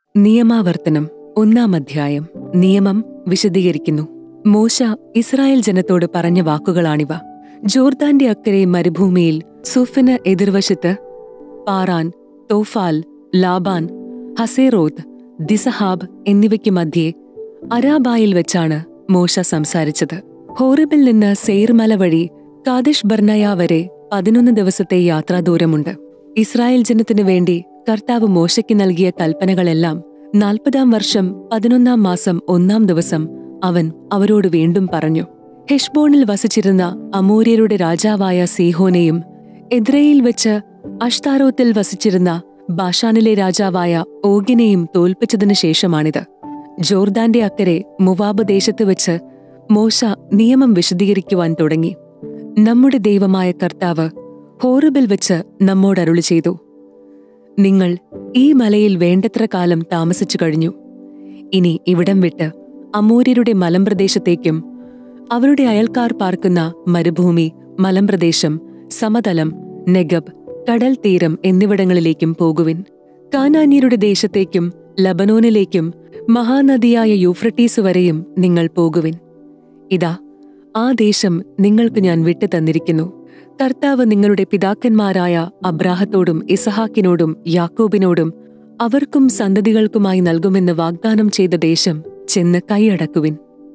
നിയമാവർത്തനം 1-ാം അധ്യായം. നിയമം വിശദീകരിക്കുന്നു. മോശ ഇസ്രായേൽ ജനത്തോട് പറഞ്ഞ വാക്കുകളാണിവ. ജോർദാന്റെ അക്കരെ മരുഭൂമിയിൽ സുഫിന് എതിർവശത്ത് പാറാൻ, തോഫാൽ, ലാബാൻ, ഹസേറോത്ത്, ദിസഹാബ് എന്നിവയ്ക്ക് മധ്യേ അരാബായിൽ വെച്ചാണ് മോശ സംസാരിച്ചത്. ഹോറിബിൽ നിന്ന് സെയ്ർ മല വഴി കാദിഷ് ബർനയ വരെ 11 ദിവസത്തെ യാത്രാദൂരമുണ്ട്. ഇസ്രായേൽ ജനത്തിനു വേണ്ടി കർത്താവ് മോശയ്ക്ക് നൽകിയ കൽപ്പനകളെല്ലാം 40-ാം വർഷം 11-ാം മാസം 1-ാം ദിവസം അവൻ അവരോട് വീണ്ടും പറഞ്ഞു. ഹെഷ്ബോണിൽ വസിച്ചിരുന്ന അമോര്യരുടെ രാജാവായ സീഹോനെയും എദ്രയിൽ വെച്ച് അഷ്താരോത്തിൽ വസിച്ചിരുന്ന ബാഷാനിലെ രാജാവായ ഓഗിനെയും തോൽപ്പിച്ചതിനു ശേഷമാണിത്. ജോർദാന്റെ അക്കരെ മുവാബ് ദേശത്ത് വെച്ച് മോശ നിയമം വിശദീകരിക്കുവാൻ തുടങ്ങി. നമ്മുടെ ദൈവമായ കർത്താവ് ഹോറിബിൽ വെച്ച് നമ്മോട് അരുളി ചെയ്തു, നിങ്ങൾ ഈ മലയിൽ വേണ്ടത്ര കാലം താമസിച്ചു കഴിഞ്ഞു. ഇനി ഇവിടം വിട്ട് അമോര്യരുടെ മലമ്പ്രദേശത്തേക്കും അവരുടെ അയൽക്കാർ പാർക്കുന്ന മരുഭൂമി, മലമ്പ്രദേശം, സമതലം, നെഗബ്, കടൽ തീരം എന്നിവിടങ്ങളിലേക്കും പോകുവിൻ. കാനാന്യരുടെ ദേശത്തേക്കും ലബനോനിലേക്കും മഹാനദിയായ യൂഫ്രട്ടീസ് വരെയും നിങ്ങൾ പോകുവിൻ. ഇതാ, ആ ദേശം നിങ്ങൾക്ക് ഞാൻ വിട്ടു തന്നിരിക്കുന്നു. കർത്താവ് നിങ്ങളുടെ പിതാക്കന്മാരായ അബ്രാഹത്തോടും ഇസഹാക്കിനോടും യാക്കോബിനോടും അവർക്കും സന്തതികൾക്കുമായി നൽകുമെന്ന് വാഗ്ദാനം ചെയ്ത ദേശം ചെന്ന് കൈയടക്കുവിൻ.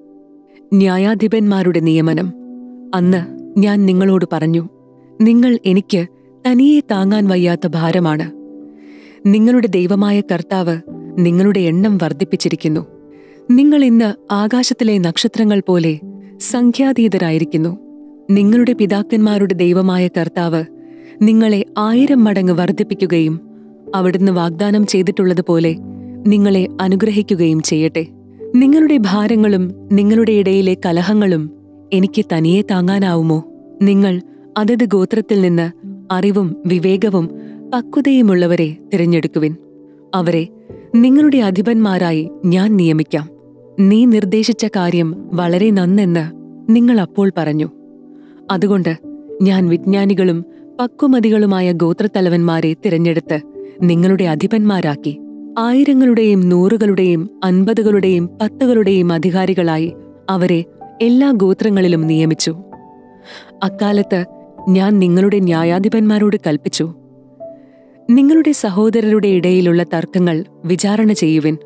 ന്യായാധിപന്മാരുടെ നിയമനം. അന്ന് ഞാൻ നിങ്ങളോട് പറഞ്ഞു, നിങ്ങൾ എനിക്ക് തനിയെ താങ്ങാൻ വയ്യാത്ത ഭാരമാണ്. നിങ്ങളുടെ ദൈവമായ കർത്താവ് നിങ്ങളുടെ എണ്ണം വർദ്ധിപ്പിച്ചിരിക്കുന്നു. നിങ്ങൾ ഇന്ന് ആകാശത്തിലെ നക്ഷത്രങ്ങൾ പോലെ സംഖ്യാതീതരായിരിക്കുന്നു. നിങ്ങളുടെ പിതാക്കന്മാരുടെ ദൈവമായ കർത്താവ് നിങ്ങളെ 1000 മടങ്ങ് വർദ്ധിപ്പിക്കുകയും അവിടുന്ന് വാഗ്ദാനം ചെയ്തിട്ടുള്ളതുപോലെ നിങ്ങളെ അനുഗ്രഹിക്കുകയും ചെയ്യട്ടെ. നിങ്ങളുടെ ഭാരങ്ങളും നിങ്ങളുടെ ഇടയിലെ കലഹങ്ങളും എനിക്ക് തനിയെ താങ്ങാനാവുമോ? നിങ്ങൾ അതത് ഗോത്രത്തിൽ നിന്ന് അറിവും വിവേകവും പക്വതയുമുള്ളവരെ തിരഞ്ഞെടുക്കുവിൻ. അവരെ നിങ്ങളുടെ അധിപന്മാരായി ഞാൻ നിയമിക്കാം. നീ നിർദ്ദേശിച്ച കാര്യം വളരെ നന്നെന്ന് നിങ്ങൾ അപ്പോൾ പറഞ്ഞു. അതുകൊണ്ട് ഞാൻ വിജ്ഞാനികളും പക്വമതികളുമായ ഗോത്രത്തലവന്മാരെ തിരഞ്ഞെടുത്ത് നിങ്ങളുടെ അധിപന്മാരാക്കി 1000-ങ്ങളുടെയും 100-കളുടെയും 50-കളുടെയും 10-കളുടെയും അധികാരികളായി അവരെ എല്ലാ ഗോത്രങ്ങളിലും നിയമിച്ചു. അക്കാലത്ത് ഞാൻ നിങ്ങളുടെ ന്യായാധിപന്മാരോട് കൽപ്പിച്ചു, നിങ്ങളുടെ സഹോദരരുടെ ഇടയിലുള്ള തർക്കങ്ങൾ വിചാരണ ചെയ്യുവിൻ.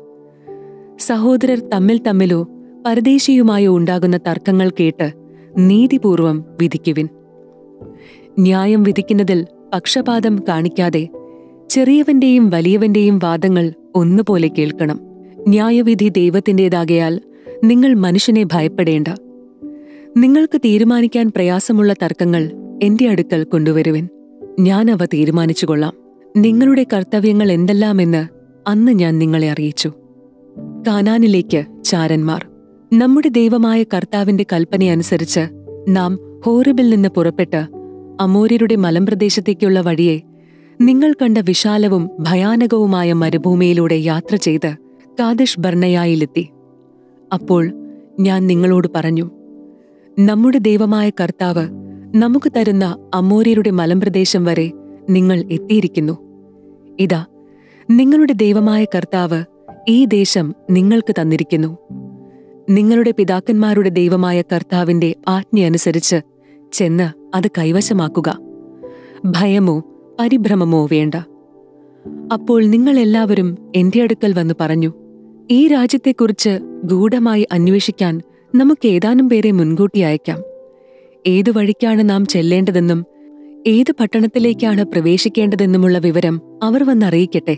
സഹോദരർ തമ്മിലോ പരദേശിയുമായോ ഉണ്ടാകുന്ന തർക്കങ്ങൾ കേട്ട് നീതിപൂർവം വിധിക്കുവിൻ. ന്യായം വിധിക്കുന്നതിൽ പക്ഷപാതം കാണിക്കാതെ ചെറിയവന്റെയും വലിയവന്റെയും വാദങ്ങൾ ഒന്നുപോലെ കേൾക്കണം. ന്യായവിധി ദൈവത്തിൻ്റെതാകയാൽ നിങ്ങൾ മനുഷ്യനെ ഭയപ്പെടേണ്ട. നിങ്ങൾക്ക് തീരുമാനിക്കാൻ പ്രയാസമുള്ള തർക്കങ്ങൾ എന്റെ അടുക്കൽ കൊണ്ടുവരുവിൻ. ഞാൻ അവ തീരുമാനിച്ചുകൊള്ളാം. നിങ്ങളുടെ കർത്തവ്യങ്ങൾ എന്തെല്ലാമെന്ന് അന്ന് ഞാൻ നിങ്ങളെ അറിയിച്ചു. കാനാനിലേക്ക് ചാരന്മാർ. നമ്മുടെ ദൈവമായ കർത്താവിന്റെ കൽപ്പനയനുസരിച്ച് നാം ഹോറിബിൽ നിന്ന് പുറപ്പെട്ട് അമോര്യരുടെ മലമ്പ്രദേശത്തേക്കുള്ള വഴിയെ നിങ്ങൾ കണ്ട വിശാലവും ഭയാനകവുമായ മരുഭൂമിയിലൂടെ യാത്ര ചെയ്ത് കാദിഷ് ബർനയായിലെത്തി. അപ്പോൾ ഞാൻ നിങ്ങളോട് പറഞ്ഞു, നമ്മുടെ ദൈവമായ കർത്താവ് നമുക്ക് തരുന്ന അമോര്യരുടെ മലമ്പ്രദേശം വരെ നിങ്ങൾ എത്തിയിരിക്കുന്നു. ഇതാ, നിങ്ങളുടെ ദൈവമായ കർത്താവ് ഈ ദേശം നിങ്ങൾക്ക് തന്നിരിക്കുന്നു. നിങ്ങളുടെ പിതാക്കന്മാരുടെ ദൈവമായ കർത്താവിന്റെ ആജ്ഞയനുസരിച്ച് ചെന്ന് അത് കൈവശമാക്കുക. ഭയമോ പരിഭ്രമമോ വേണ്ട. അപ്പോൾ നിങ്ങളെല്ലാവരും എന്റെ അടുക്കൽ വന്നു പറഞ്ഞു, ഈ രാജ്യത്തെക്കുറിച്ച് ഗൂഢമായി അന്വേഷിക്കാൻ നമുക്ക് ഏതാനും പേരെ മുൻകൂട്ടി അയക്കാം. ഏതു വഴിക്കാണ് നാം ചെല്ലേണ്ടതെന്നും ഏത് പട്ടണത്തിലേക്കാണ് പ്രവേശിക്കേണ്ടതെന്നുമുള്ള വിവരം അവർ വന്നറിയിക്കട്ടെ.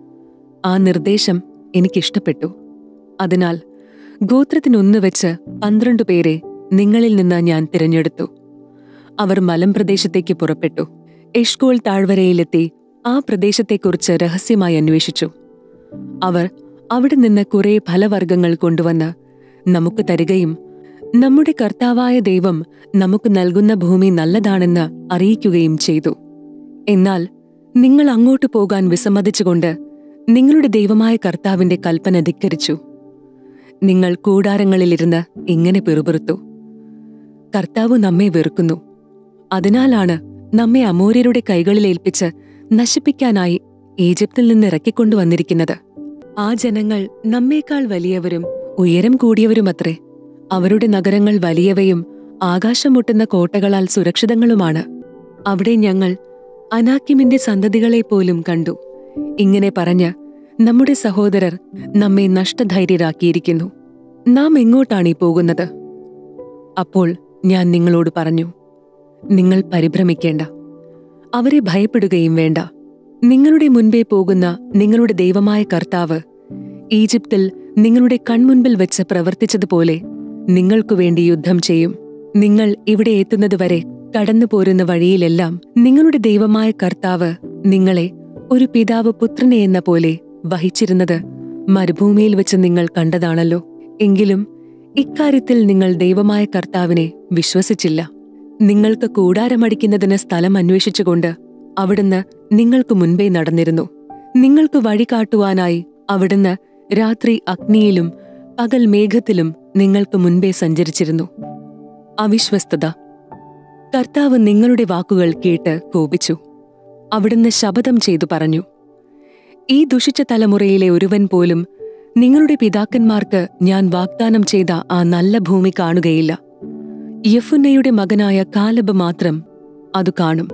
ആ നിർദ്ദേശം എനിക്കിഷ്ടപ്പെട്ടു. അതിനാൽ ഗോത്രത്തിനൊന്നു വെച്ച് 12 പേരെ നിങ്ങളിൽ നിന്ന് ഞാൻ തിരഞ്ഞെടുത്തു. അവർ മലമ്പ്രദേശത്തേക്ക് പുറപ്പെട്ടു. എഷ്കോൾ താഴ്വരയിലെത്തി ആ പ്രദേശത്തെക്കുറിച്ച് രഹസ്യമായി അന്വേഷിച്ചു. അവർ അവിടെ നിന്ന് കുറെ ഫലവർഗ്ഗങ്ങൾ കൊണ്ടുവന്ന് നമുക്ക് തരികയും നമ്മുടെ കർത്താവായ ദൈവം നമുക്ക് നൽകുന്ന ഭൂമി നല്ലതാണെന്ന് അറിയിക്കുകയും ചെയ്തു. എന്നാൽ നിങ്ങൾ അങ്ങോട്ട് പോകാൻ വിസമ്മതിച്ചുകൊണ്ട് നിങ്ങളുടെ ദൈവമായ കർത്താവിന്റെ കൽപ്പന ധിക്കരിച്ചു. നിങ്ങൾ കൂടാരങ്ങളിലിരുന്ന് ഇങ്ങനെ പിറുപിറുത്തു, കർത്താവ് നമ്മെ വെറുക്കുന്നു. അതിനാലാണ് നമ്മെ അമോര്യരുടെ കൈകളിലേൽപ്പിച്ച് നശിപ്പിക്കാനായി ഈജിപ്തിൽ നിന്ന് ഇറക്കിക്കൊണ്ടുവന്നിരിക്കുന്നത്. ആ ജനങ്ങൾ നമ്മേക്കാൾ വലിയവരും ഉയരം കൂടിയവരുമത്രേ. അവരുടെ നഗരങ്ങൾ വലിയവയും ആകാശം മുട്ടുന്ന കോട്ടകളാൽ സുരക്ഷിതങ്ങളുമാണ്. അവിടെ ഞങ്ങൾ അനാക്കിമിന്റെ സന്തതികളെ പോലും കണ്ടു. ഇങ്ങനെ പറഞ്ഞ് നമ്മുടെ സഹോദരർ നമ്മെ നഷ്ടധൈര്യരാക്കിയിരിക്കുന്നു. നാം എങ്ങോട്ടാണീ പോകുന്നത്? അപ്പോൾ ഞാൻ നിങ്ങളോട് പറഞ്ഞു, നിങ്ങൾ പരിഭ്രമിക്കേണ്ട, അവരെ ഭയപ്പെടുകയും വേണ്ട. നിങ്ങളുടെ മുൻപേ പോകുന്ന നിങ്ങളുടെ ദൈവമായ കർത്താവ് ഈജിപ്തിൽ നിങ്ങളുടെ കൺമുൻപിൽ വെച്ച് പ്രവർത്തിച്ചതുപോലെ നിങ്ങൾക്കു വേണ്ടി യുദ്ധം ചെയ്യും. നിങ്ങൾ ഇവിടെ എത്തുന്നതുവരെ കടന്നു പോരുന്ന വഴിയിലെല്ലാം നിങ്ങളുടെ ദൈവമായ കർത്താവ് നിങ്ങളെ ഒരു പിതാവ് പുത്രനെ എന്ന പോലെ വഹിച്ചിരുന്നത് മരുഭൂമിയിൽ വെച്ച് നിങ്ങൾ കണ്ടതാണല്ലോ. എങ്കിലും ഇക്കാര്യത്തിൽ നിങ്ങൾ ദൈവമായ കർത്താവിനെ വിശ്വസിച്ചില്ല. നിങ്ങൾക്ക് കൂടാരമടിക്കുന്നതിന് സ്ഥലം അന്വേഷിച്ചുകൊണ്ട് അവിടുന്ന് നിങ്ങൾക്ക് മുൻപേ നടന്നിരുന്നു. നിങ്ങൾക്ക് വഴി കാട്ടുവാനായി അവിടുന്ന് രാത്രി അഗ്നിയിലും പകൽ മേഘത്തിലും നിങ്ങൾക്ക് മുൻപേ സഞ്ചരിച്ചിരുന്നു. അവിശ്വസ്തത. കർത്താവ് നിങ്ങളുടെ വാക്കുകൾ കേട്ട് കോപിച്ചു. അവിടുന്ന് ശപഥം ചെയ്തു പറഞ്ഞു, ഈ ദുഷിച്ച തലമുറയിലെ ഒരുവൻ പോലും നിങ്ങളുടെ പിതാക്കന്മാർക്ക് ഞാൻ വാഗ്ദാനം ചെയ്ത ആ നല്ല ഭൂമി കാണുകയില്ല. യെഫുന്നയുടെ മകനായ കാലബ് മാത്രം അത് കാണും.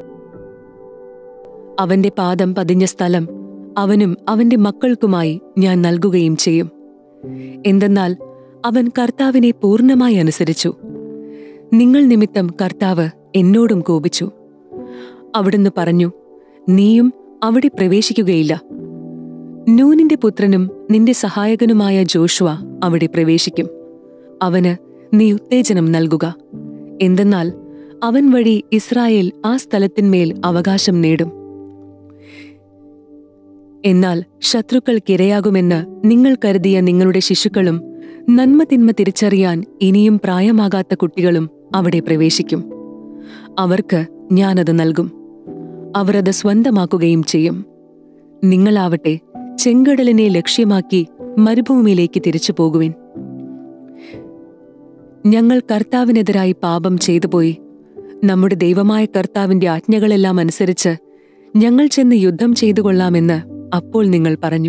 അവന്റെ പാദം പതിഞ്ഞ സ്ഥലം അവനും അവന്റെ മക്കൾക്കുമായി ഞാൻ നൽകുകയും ചെയ്യും. എന്തെന്നാൽ അവൻ കർത്താവിനെ പൂർണ്ണമായി അനുസരിച്ചു. നിങ്ങൾ നിമിത്തം കർത്താവ് എന്നോടും കോപിച്ചു. അവിടുന്ന് പറഞ്ഞു, നീയും അവിടെ പ്രവേശിക്കുകയില്ല. നൂനിന്റെ പുത്രനും നിന്റെ സഹായകനുമായ ജോഷുവ അവിടെ പ്രവേശിക്കും. അവന് നീ ഉത്തേജനം നൽകുക. എന്തെന്നാൽ അവൻ വഴി ഇസ്രായേൽ ആ സ്ഥലത്തിന്മേൽ അവകാശം നേടും. എന്നാൽ ശത്രുക്കൾക്കിരയാകുമെന്ന് നിങ്ങൾ കരുതിയ നിങ്ങളുടെ ശിശുക്കളും നന്മ തിന്മ തിരിച്ചറിയാൻ ഇനിയും പ്രായമാകാത്ത കുട്ടികളും അവിടെ പ്രവേശിക്കും. അവർക്ക് ഞാനത് നൽകും. അവർ അത് സ്വന്തമാക്കുകയും ചെയ്യും. നിങ്ങളാവട്ടെ ചെങ്കടലിനെ ലക്ഷ്യമാക്കി മരുഭൂമിയിലേക്ക് തിരിച്ചു പോകുവിൻ. ഞങ്ങൾ കർത്താവിനെതിരായി പാപം ചെയ്തുപോയി. നമ്മുടെ ദൈവമായ കർത്താവിന്റെ ആജ്ഞകളെല്ലാം അനുസരിച്ച് ഞങ്ങൾ ചെന്ന് യുദ്ധം ചെയ്തുകൊള്ളാമെന്ന് അപ്പോൾ നിങ്ങൾ പറഞ്ഞു.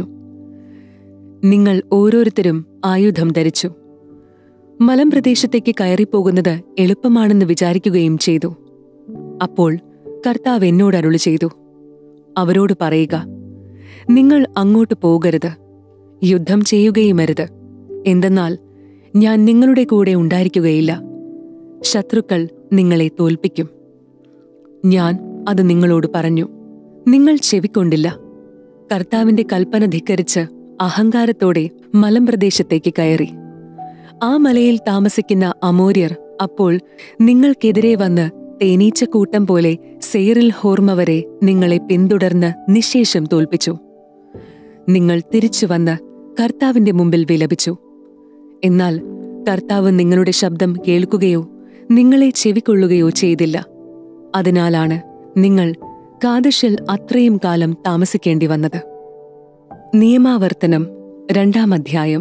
നിങ്ങൾ ഓരോരുത്തരും ആയുധം ധരിച്ചു. മലമ്പ്രദേശത്തേക്ക് കയറിപ്പോകുന്നത് എളുപ്പമാണെന്ന് വിചാരിക്കുകയും ചെയ്തു. അപ്പോൾ കർത്താവ് എന്നോട് അരുളി ചെയ്തു, അവരോട് പറയുക, നിങ്ങൾ അങ്ങോട്ട് പോകരുത്, യുദ്ധം ചെയ്യുകയുമരുത്. എന്തെന്നാൽ ഞാൻ നിങ്ങളുടെ കൂടെ ഉണ്ടായിരിക്കുകയില്ല. ശത്രുക്കൾ നിങ്ങളെ തോൽപ്പിക്കും. ഞാൻ അത് നിങ്ങളോട് പറഞ്ഞു. നിങ്ങൾ ചെവിക്കൊണ്ടില്ല. കർത്താവിന്റെ കൽപ്പന ധിക്കരിച്ച് അഹങ്കാരത്തോടെ മലമ്പ്രദേശത്തേക്ക് കയറി. ആ മലയിൽ താമസിക്കുന്ന അമോര്യർ അപ്പോൾ നിങ്ങൾക്കെതിരെ വന്ന് തേനീച്ചക്കൂട്ടം പോലെ സെയറിൽ ഹോർമ വരെ നിങ്ങളെ പിന്തുടർന്ന് നിശ്ശേഷം തോൽപ്പിച്ചു. നിങ്ങൾ തിരിച്ചുവന്ന് കർത്താവിന്റെ മുമ്പിൽ വിലപിച്ചു. എന്നാൽ കർത്താവ് നിങ്ങളുടെ ശബ്ദം കേൾക്കുകയോ നിങ്ങളെ ചെവിക്കൊള്ളുകയോ ചെയ്തില്ല. അതിനാലാണ് നിങ്ങൾ കാദശിൽ അത്രയും കാലം താമസിക്കേണ്ടി വന്നത്. നിയമാവർത്തനം 2-ാം അധ്യായം.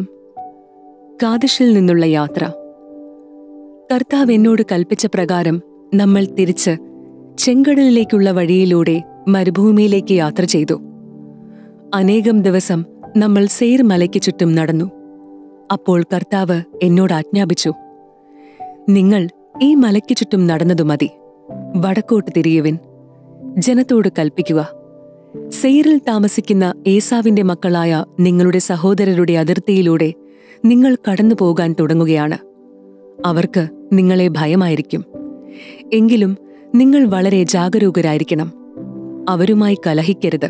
കാദശിൽ നിന്നുള്ള യാത്ര. കർത്താവ് എന്നോട് കൽപ്പിച്ച പ്രകാരം നമ്മൾ തിരിച്ച് ചെങ്കടലിലേക്കുള്ള വഴിയിലൂടെ മരുഭൂമിയിലേക്ക് യാത്ര ചെയ്തു. അനേകം ദിവസം നമ്മൾ സെയ്ർ മലയ്ക്ക് ചുറ്റും നടന്നു. അപ്പോൾ കർത്താവ് എന്നോട് ആജ്ഞാപിച്ചു, നിങ്ങൾ ഈ മലയ്ക്ക് ചുറ്റും നടന്നതു മതി. വടക്കോട്ട് തിരിയുവിൻ. ജനത്തോട് കൽപ്പിക്കുക, സെയ്റിൽ താമസിക്കുന്ന ഏസാവിന്റെ മക്കളായ നിങ്ങളുടെ സഹോദരരുടെ അതിർത്തിയിലൂടെ നിങ്ങൾ കടന്നു പോകാൻ തുടങ്ങുകയാണ്. അവർക്ക് നിങ്ങളെ ഭയമായിരിക്കും. എങ്കിലും നിങ്ങൾ വളരെ ജാഗരൂകരായിരിക്കണം. അവരുമായി കലഹിക്കരുത്.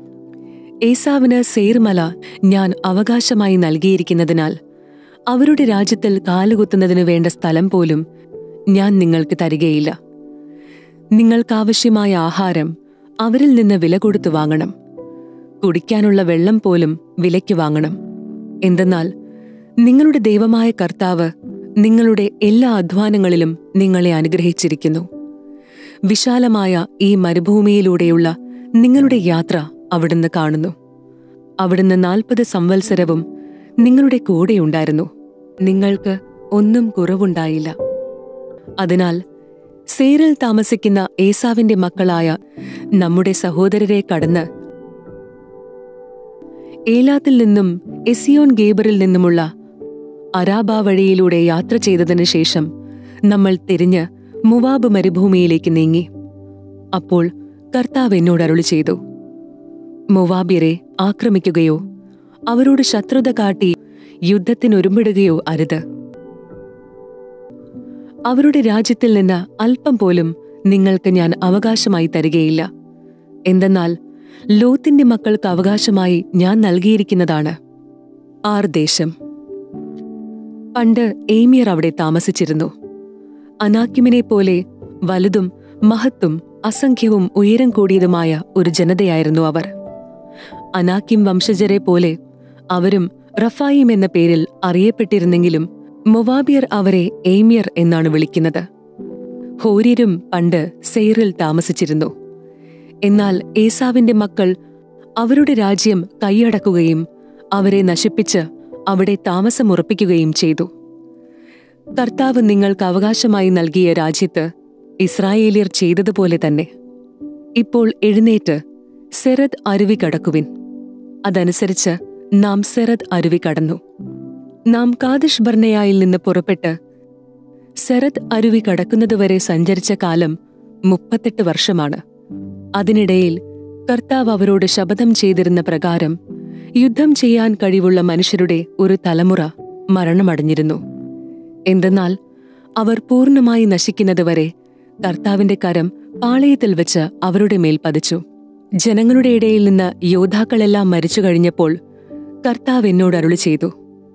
ഏസാവിന് സെയ്ർ മല ഞാൻ അവകാശമായി നൽകിയിരിക്കുന്നതിനാൽ അവരുടെ രാജ്യത്തിൽ കാലുകുത്തുന്നതിനു വേണ്ട സ്ഥലം പോലും ഞാൻ നിങ്ങൾക്ക് തരികയില്ല. നിങ്ങൾക്കാവശ്യമായ ആഹാരം അവരിൽ നിന്ന് വില കൊടുത്തു വാങ്ങണം. കുടിക്കാനുള്ള വെള്ളം പോലും വിലയ്ക്ക് വാങ്ങണം. എന്തെന്നാൽ നിങ്ങളുടെ ദൈവമായ കർത്താവ് നിങ്ങളുടെ എല്ലാ അധ്വാനങ്ങളിലും നിങ്ങളെ അനുഗ്രഹിച്ചിരിക്കുന്നു. വിശാലമായ ഈ മരുഭൂമിയിലൂടെയുള്ള നിങ്ങളുടെ യാത്ര അവിടുന്ന് കാണുന്നു. അവിടുന്ന് 40 സംവത്സരവും നിങ്ങളുടെ കൂടെയുണ്ടായിരുന്നു. നിങ്ങൾക്ക് ഒന്നും കുറവുണ്ടായില്ല. അതിനാൽ സെയ്റിൽ താമസിക്കുന്ന ഏസാവിന്റെ മക്കളായ നമ്മുടെ സഹോദരരെ കടന്ന് ഏലാത്തിൽ നിന്നും എസിയോൻ ഗേബറിൽ നിന്നുമുള്ള അരാബ വഴിയിലൂടെ യാത്ര ചെയ്തതിനു ശേഷം നമ്മൾ തിരിഞ്ഞ് മുവാബ് മരുഭൂമിയിലേക്ക് നീങ്ങി. അപ്പോൾ കർത്താവ് എന്നോട് അരുളി ചെയ്തു, മുവാബിയരെ ആക്രമിക്കുകയോ അവരോട് ശത്രുത കാട്ടി യുദ്ധത്തിനൊരുമ്പിടുകയോ അരുത്. അവരുടെ രാജ്യത്തിൽ നിന്ന് അല്പം പോലും നിങ്ങൾക്ക് ഞാൻ അവകാശമായി തരികയില്ല. എന്തെന്നാൽ ലോത്തിന്റെ മക്കൾക്ക് അവകാശമായി ഞാൻ നൽകിയിരിക്കുന്നതാണ് ദേശം. പണ്ട് ഏമിയർ അവിടെ താമസിച്ചിരുന്നു. അനാക്കിമിനെ പോലെ വലുതും മഹത്തും അസംഖ്യവും ഉയരം കൂടിയതുമായ ഒരു ജനതയായിരുന്നു അവർ. അനാക്കിം വംശജരെ പോലെ അവരും റഫായിം എന്ന പേരിൽ അറിയപ്പെട്ടിരുന്നെങ്കിലും മൊവാബിയർ അവരെ ഏമിയർ എന്നാണ് വിളിക്കുന്നത്. ഹോര്യരും പണ്ട് സെയ്റിൽ താമസിച്ചിരുന്നു. എന്നാൽ ഏസാവിന്റെ മക്കൾ അവരുടെ രാജ്യം കൈയടക്കുകയും അവരെ നശിപ്പിച്ച് അവിടെ താമസമുറപ്പിക്കുകയും ചെയ്തു. കർത്താവ് നിങ്ങൾക്ക് അവകാശമായി നൽകിയ രാജ്യത്ത് ഇസ്രായേലിയർ ചെയ്തതുപോലെ തന്നെ. ഇപ്പോൾ എഴുന്നേറ്റ് സെറദ് അരുവി കടക്കുവിൻ. അതനുസരിച്ച് നാം സെറദ് അരുവി കടന്നു. നാം കാദിഷ് ബർന്നയായിൽ നിന്ന് പുറപ്പെട്ട് സെറദ് അരുവി കടക്കുന്നതുവരെ സഞ്ചരിച്ച കാലം 38 വർഷമാണ്. അതിനിടയിൽ കർത്താവ് അവരോട് ശപഥം ചെയ്തിരുന്ന പ്രകാരം യുദ്ധം ചെയ്യാൻ കഴിവുള്ള മനുഷ്യരുടെ ഒരു തലമുറ മരണമടഞ്ഞിരുന്നു. എന്തെന്നാൽ അവർ പൂർണ്ണമായി നശിക്കുന്നതുവരെ കർത്താവിന്റെ കരം പാളയത്തിൽ വെച്ച് അവരുടെ മേൽ പതിച്ചു. ജനങ്ങളുടെ ഇടയിൽ നിന്ന് യോദ്ധാക്കളെല്ലാം മരിച്ചു കഴിഞ്ഞപ്പോൾ കർത്താവ് എന്നോട് അരുളി ചെയ്തു,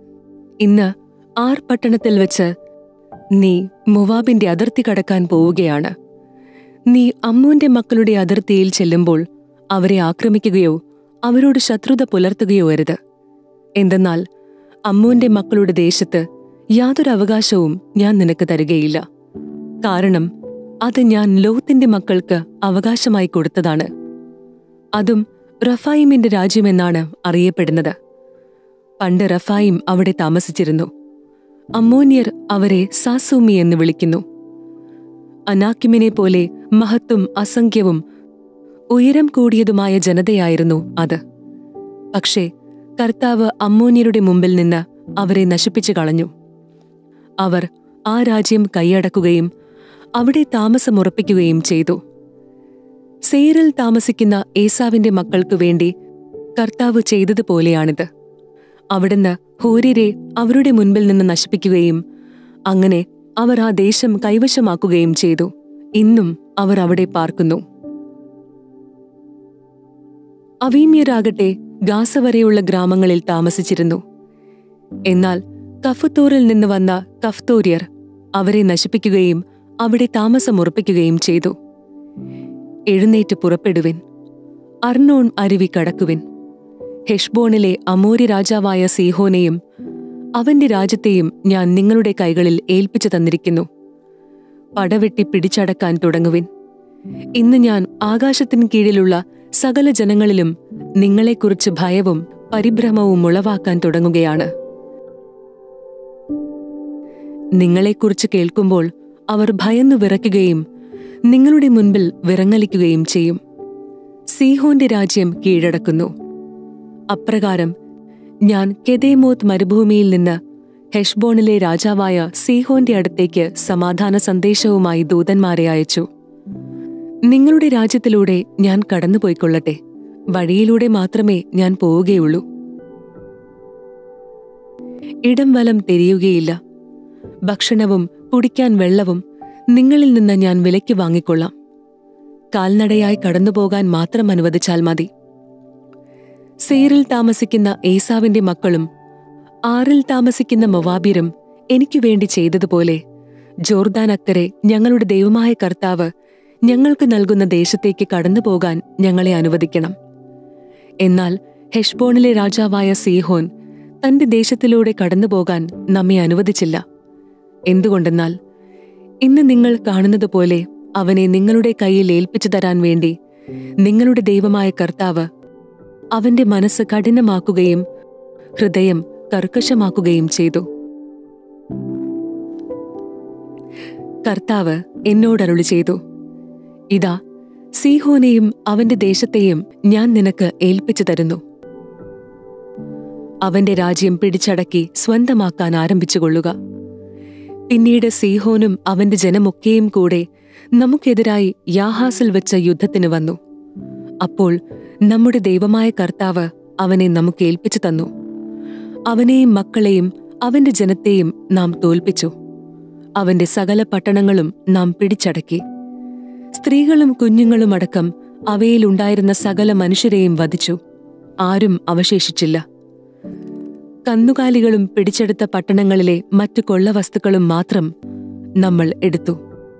ഇന്ന് പട്ടണത്തിൽ വെച്ച് നീ മൊവാബിന്റെ അതിർത്തി കടക്കാൻ പോവുകയാണ്. നീ അമ്മോന്റെ മക്കളുടെ അതിർത്തിയിൽ ചെല്ലുമ്പോൾ അവരെ ആക്രമിക്കുകയോ അവരോട് ശത്രുത പുലർത്തുകയോ അരുത്. എന്തെന്നാൽ അമ്മോന്റെ മക്കളുടെ ദേശത്ത് യാതൊരു അവകാശവും ഞാൻ നിനക്ക് തരികയില്ല. കാരണം അത് ഞാൻ ലോത്തിന്റെ മക്കൾക്ക് അവകാശമായി കൊടുത്തതാണ്. അതും റഫായിമിന്റെ രാജ്യമെന്നാണ് അറിയപ്പെടുന്നത്. പണ്ട് റഫായിം അവിടെ താമസിച്ചിരുന്നു. അമ്മോന്യർ അവരെ സാസൂമി എന്ന് വിളിക്കുന്നു. അനാക്കിമിനെ പോലെ മഹത്തും അസംഖ്യവും ഉയരം കൂടിയതുമായ ജനതയായിരുന്നു അത്. പക്ഷേ കർത്താവ് അമ്മോന്യരുടെ മുമ്പിൽ നിന്ന് അവരെ നശിപ്പിച്ചു കളഞ്ഞു. അവർ ആ രാജ്യം കൈയടക്കുകയും അവിടെ താമസമുറപ്പിക്കുകയും ചെയ്തു. സെയ്റിൽ താമസിക്കുന്ന ഏസാവിന്റെ മക്കൾക്കു വേണ്ടി കർത്താവ് ചെയ്തതുപോലെയാണിത്. അവിടുന്ന് ഹോര്യരെ അവരുടെ മുൻപിൽ നിന്ന് നശിപ്പിക്കുകയും അങ്ങനെ അവർ ആ ദേശം കൈവശമാക്കുകയും ചെയ്തു. ഇന്നും അവർ അവിടെ പാർക്കുന്നു. അവീമ്യരാകട്ടെ ഗാസ വരെയുള്ള ഗ്രാമങ്ങളിൽ താമസിച്ചിരുന്നു. എന്നാൽ കഫ്തോറിൽ നിന്ന് വന്ന കഫ്തോര്യർ അവരെ നശിപ്പിക്കുകയും അവിടെ താമസമുറപ്പിക്കുകയും ചെയ്തു. എഴുന്നേറ്റ് പുറപ്പെടുവിൻ, അർണോൺ അരുവി കടക്കുവിൻ. ഹെഷ്ബോണിലെ അമോരി രാജാവായ സീഹോനെയും അവന്റെ രാജ്യത്തെയും ഞാൻ നിങ്ങളുടെ കൈകളിൽ ഏൽപ്പിച്ചു തന്നിരിക്കുന്നു. പടവെട്ടി പിടിച്ചടക്കാൻ തുടങ്ങുവിൻ. ഇന്ന് ഞാൻ ആകാശത്തിന് കീഴിലുള്ള സകല ജനങ്ങളിലും നിങ്ങളെക്കുറിച്ച് ഭയവും പരിഭ്രമവും ഉളവാക്കാൻ തുടങ്ങുകയാണ്. നിങ്ങളെക്കുറിച്ച് കേൾക്കുമ്പോൾ അവർ ഭയന്നു വിറയ്ക്കുകയും നിങ്ങളുടെ മുൻപിൽ വിറങ്ങലിക്കുകയും ചെയ്യും. സീഹോന്റെ രാജ്യം കീഴടക്കുന്നു. അപ്രകാരം ഞാൻ കെദേമോത്ത് മരുഭൂമിയിൽ നിന്ന് ഹെഷ്ബോണിലെ രാജാവായ സീഹോന്റെ അടുത്തേക്ക് സമാധാന സന്ദേശവുമായി ദൂതന്മാരെ അയച്ചു. നിങ്ങളുടെ രാജ്യത്തിലൂടെ ഞാൻ കടന്നുപോയിക്കൊള്ളട്ടെ, വഴിയിലൂടെ മാത്രമേ ഞാൻ പോവുകയുള്ളൂ. ഇടം വലം തിരിയുകയില്ല. ഭക്ഷണവും കുടിക്കാൻ വെള്ളവും നിങ്ങളിൽ നിന്ന് ഞാൻ വിലയ്ക്ക് വാങ്ങിക്കൊള്ളാം. കാൽനടയായി കടന്നുപോകാൻ മാത്രം അനുവദിച്ചാൽ മതി. സെയ്റിൽ താമസിക്കുന്ന ഏസാവിന്റെ മക്കളും ആറിൽ താമസിക്കുന്ന മൊവാബിയരും എനിക്കു വേണ്ടി ചെയ്തതുപോലെ ജോർദാൻ അക്കരെ ഞങ്ങളുടെ ദൈവമായ കർത്താവ് ഞങ്ങൾക്ക് നൽകുന്ന ദേശത്തേക്ക് കടന്നുപോകാൻ ഞങ്ങളെ അനുവദിക്കണം. എന്നാൽ ഹെഷ്ബോണിലെ രാജാവായ സീഹോൻ തന്റെ ദേശത്തിലൂടെ കടന്നുപോകാൻ നമ്മെ അനുവദിച്ചില്ല. എന്തുകൊണ്ടെന്നാൽ ഇന്ന് നിങ്ങൾ കാണുന്നതുപോലെ അവനെ നിങ്ങളുടെ കയ്യിൽ ഏൽപ്പിച്ചു തരാൻ വേണ്ടി നിങ്ങളുടെ ദൈവമായ കർത്താവ് അവന്റെ മനസ്സ് കഠിനമാക്കുകയും ഹൃദയം കർക്കശമാക്കുകയും ചെയ്തു. കർത്താവ് എന്നോടരുളി ചെയ്തു, ഇതാ, സീഹോനെയും അവന്റെ ദേശത്തെയും ഞാൻ നിനക്ക് ഏൽപ്പിച്ചു തരുന്നു. അവന്റെ രാജ്യം പിടിച്ചടക്കി സ്വന്തമാക്കാൻ ആരംഭിച്ചുകൊള്ളുക. പിന്നീട് സീഹോനും അവന്റെ ജനമൊക്കെയും കൂടെ നമുക്കെതിരായി യാഹാസിൽ വെച്ച യുദ്ധത്തിന് വന്നു. അപ്പോൾ നമ്മുടെ ദൈവമായ കർത്താവ് അവനെ നമുക്ക് ഏൽപ്പിച്ചു തന്നു. അവനെയും മക്കളെയും അവന്റെ ജനത്തെയും നാം തോൽപ്പിച്ചു. അവന്റെ സകല പട്ടണങ്ങളും നാം പിടിച്ചടക്കി. സ്ത്രീകളും കുഞ്ഞുങ്ങളുമടക്കം അവയിലുണ്ടായിരുന്ന സകല മനുഷ്യരെയും വധിച്ചു. ആരും അവശേഷിച്ചില്ല. കന്നുകാലികളും പിടിച്ചെടുത്ത പട്ടണങ്ങളിലെ മറ്റു കൊള്ളവസ്തുക്കളും മാത്രം നമ്മൾ എടുത്തു.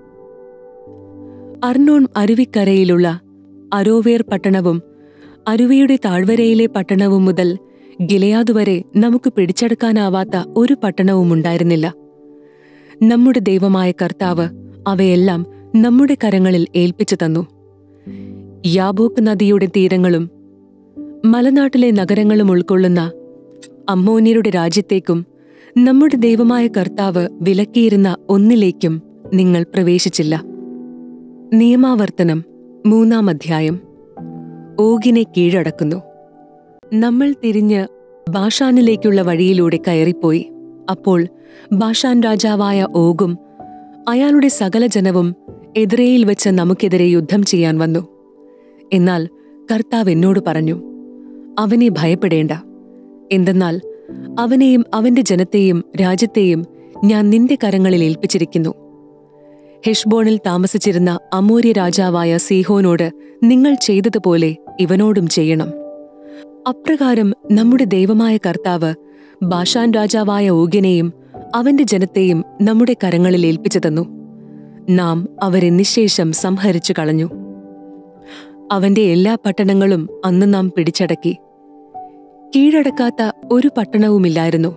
അർണോൺ അരുവിക്കരയിലുള്ള അരോവേർ പട്ടണവും അരുവിയുടെ താഴ്വരയിലെ പട്ടണവും മുതൽ ഗിലെയാദ് വരെ നമുക്ക് പിടിച്ചെടുക്കാനാവാത്ത ഒരു പട്ടണവും ഉണ്ടായിരുന്നില്ല. നമ്മുടെ ദൈവമായ കർത്താവ് അവയെല്ലാം നമ്മുടെ കരങ്ങളിൽ ഏൽപ്പിച്ചു തന്നു. യാബോക്ക് നദിയുടെ തീരങ്ങളും മലനാട്ടിലെ നഗരങ്ങളും ഉൾക്കൊള്ളുന്ന അമ്മോന്യരുടെ രാജ്യത്തേക്കും നമ്മുടെ ദൈവമായ കർത്താവ് വിലക്കിയിരുന്ന ഒന്നിലേക്കും നിങ്ങൾ പ്രവേശിച്ചില്ല. നിയമാവർത്തനം 3-ാം അധ്യായം. ഓഗിനെ കീഴടക്കുന്നു. നമ്മൾ തിരിഞ്ഞ് ബാഷാനിലേക്കുള്ള വഴിയിലൂടെ കയറിപ്പോയി. അപ്പോൾ ബാഷാൻ രാജാവായ ഓഗും അയാളുടെ സകല ജനവും എദ്രേയിൽ വെച്ച് നമുക്കെതിരെ യുദ്ധം ചെയ്യാൻ വന്നു. എന്നാൽ കർത്താവ് എന്നോട് പറഞ്ഞു, അവനെ ഭയപ്പെടേണ്ട. എന്തെന്നാൽ അവനെയും അവന്റെ ജനത്തെയും രാജ്യത്തെയും ഞാൻ നിന്റെ കരങ്ങളിൽ ഏൽപ്പിച്ചിരിക്കുന്നു. ഹെഷ്ബോണിൽ താമസിച്ചിരുന്ന അമോര്യ രാജാവായ സീഹോനോട് നിങ്ങൾ ചെയ്തതുപോലെ ഇവനോടും ചെയ്യണം. അപ്രകാരം നമ്മുടെ ദൈവമായ കർത്താവ് ബാഷാൻ രാജാവായ ഓഗിനെയും അവന്റെ ജനത്തെയും നമ്മുടെ കരങ്ങളിൽ ഏൽപ്പിച്ചു തന്നു. നാം അവരെ നിശ്ശേഷം സംഹരിച്ചു കളഞ്ഞു. അവന്റെ എല്ലാ പട്ടണങ്ങളും അന്ന് നാം പിടിച്ചടക്കി. കീഴടക്കാത്ത ഒരു പട്ടണവുമില്ലായിരുന്നു.